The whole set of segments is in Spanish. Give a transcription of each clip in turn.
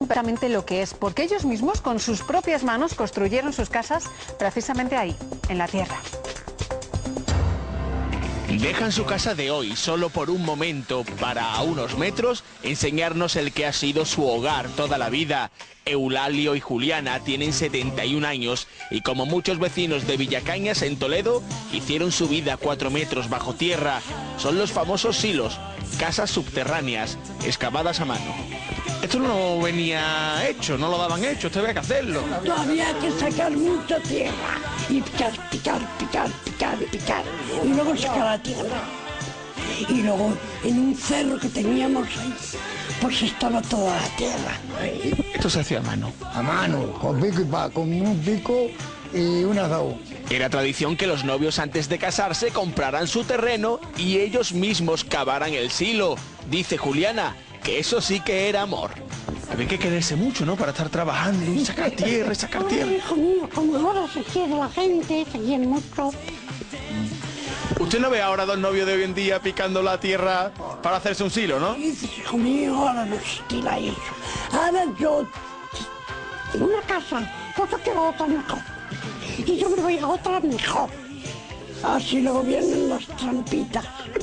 perfectamente lo que es, porque ellos mismos con sus propias manos construyeron sus casas precisamente ahí, en la tierra. Dejan su casa de hoy solo por un momento para, a unos metros, enseñarnos el que ha sido su hogar toda la vida. Eulalio y Juliana tienen 71 años y, como muchos vecinos de Villacañas en Toledo, hicieron su vida 4 metros bajo tierra. Son los famosos silos, casas subterráneas, excavadas a mano. Esto no venía hecho, no lo daban hecho, esto había que hacerlo. Había que sacar mucha tierra y picar, y luego sacar la tierra. Y luego en un cerro que teníamos ahí, pues estaba toda la tierra. Esto se hacía a mano. A mano, con pico y con un pico y un azado. Era tradición que los novios antes de casarse compraran su terreno y ellos mismos cavaran el silo. Dice Juliana que eso sí que era amor. Había que quererse mucho, ¿no? Para estar trabajando y sacar tierra, y sacar tierra. Hijo mío, como ahora se quiere la gente, se quiere mucho. Usted no ve ahora dos novios de hoy en día picando la tierra para hacerse un silo, ¿no? Hijo mío, ahora no se tira eso. Ahora yo, en una casa, pues yo quiero otra mejor. Y yo me voy a otra mejor. Así luego vienen las trampitas.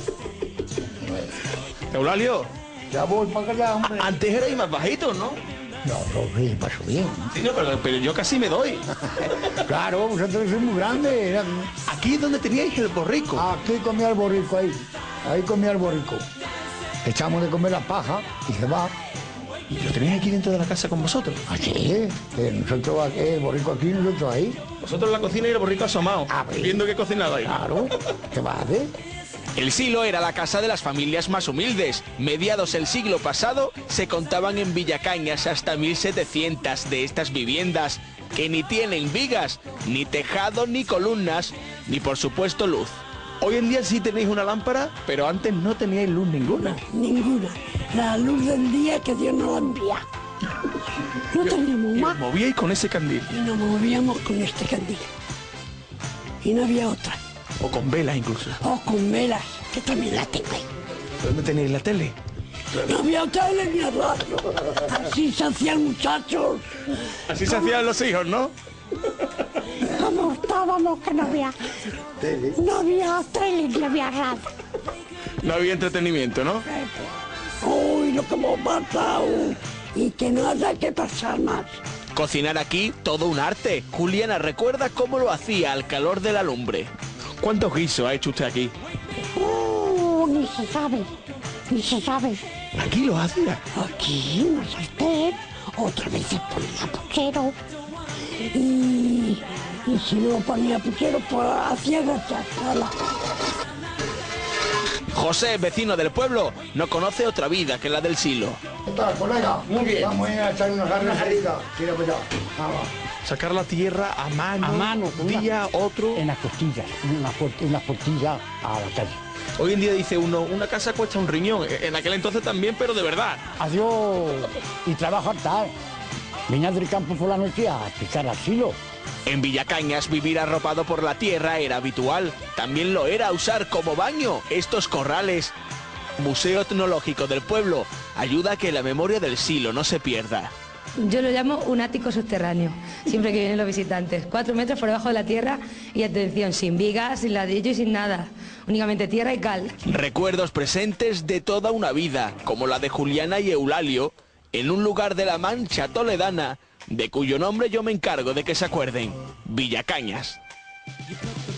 Eulalio, Ya voy para allá, hombre. antes erais más bajitos, ¿no? No, sí, paso bien. Sí, no, pero yo casi me doy. Claro, vosotros sois muy grandes. Aquí es donde teníais el borrico. Aquí comía el borrico, ahí comía el borrico. Echamos de comer la paja y se va. ¿Y lo tenéis aquí dentro de la casa con vosotros? Así, nosotros aquí, el borrico aquí, nosotros ahí. Vosotros en la cocina y el borrico asomado, viendo que cocinabais. Claro, ¿qué va a hacer? El silo era la casa de las familias más humildes. Mediados el siglo pasado se contaban en Villacañas hasta 1700 de estas viviendas, que ni tienen vigas, ni tejado, ni columnas, ni por supuesto luz. Hoy en día sí tenéis una lámpara, pero antes no teníais luz ninguna. Ninguna. La luz del día que Dios nos la envía. No teníamos Y os más. movíais con ese candil. Y nos movíamos con este candil. Y no había otra. O con velas incluso. O con velas, que también la tengo ahí. ¿Dónde tenéis la tele? No había tele ni radio. Así se hacían, muchachos. Así se hacían los hijos, ¿no? Como estábamos, que no había tele, ni había radio. No había entretenimiento, ¿no? Uy, lo que hemos pasado. Y que no haya que pasar más. Cocinar aquí, todo un arte. Juliana recuerda cómo lo hacía al calor de la lumbre. ¿Cuántos guisos ha hecho usted aquí? Ni se sabe, ni se sabe. ¿Aquí lo hacía? Aquí, una sartén, otra vez se ponía puchero. Y si no ponía puchero, pues hacía gachazola. José, vecino del pueblo, no conoce otra vida que la del silo. ¿Qué tal, colega? Muy bien. Vamos a ir a echar una carnecita. Tira para allá. Vamos. Sacar la tierra a mano, con un día, otro. en las costillas, una fortilla a la calle. Hoy en día dice uno, una casa cuesta un riñón. En aquel entonces también, pero de verdad. Adiós y trabajo tal. Venía del campo por la noche a picar al silo. En Villacañas vivir arropado por la tierra era habitual. También lo era usar como baño estos corrales. Museo Etnológico del Pueblo ayuda a que la memoria del silo no se pierda. Yo lo llamo un ático subterráneo, siempre que vienen los visitantes. 4 metros por debajo de la tierra y, atención, sin vigas, sin ladrillo y sin nada. Únicamente tierra y cal. Recuerdos presentes de toda una vida, como la de Juliana y Eulalio, en un lugar de la Mancha toledana, de cuyo nombre yo me encargo de que se acuerden: Villacañas.